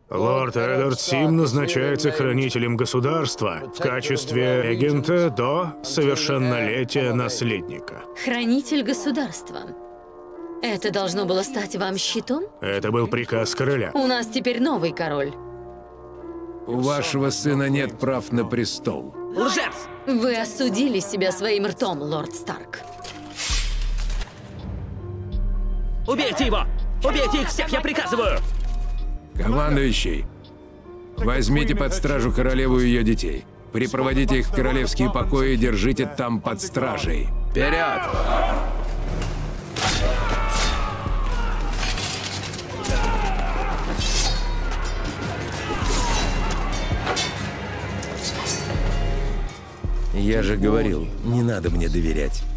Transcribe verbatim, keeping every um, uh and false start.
Лорд Эдвард Сим назначается хранителем государства в качестве регента до совершеннолетия наследника. Хранитель государства. Это должно было стать вам щитом? Это был приказ короля. У нас теперь новый король. У вашего сына нет прав на престол. Лжец! Вы осудили себя своим ртом, лорд Старк. Убейте его! Убейте их всех, я приказываю! Командующий, возьмите под стражу королеву и ее детей. Припроводите их в королевские покои и держите там под стражей. Вперед! Я же говорил, не надо мне доверять.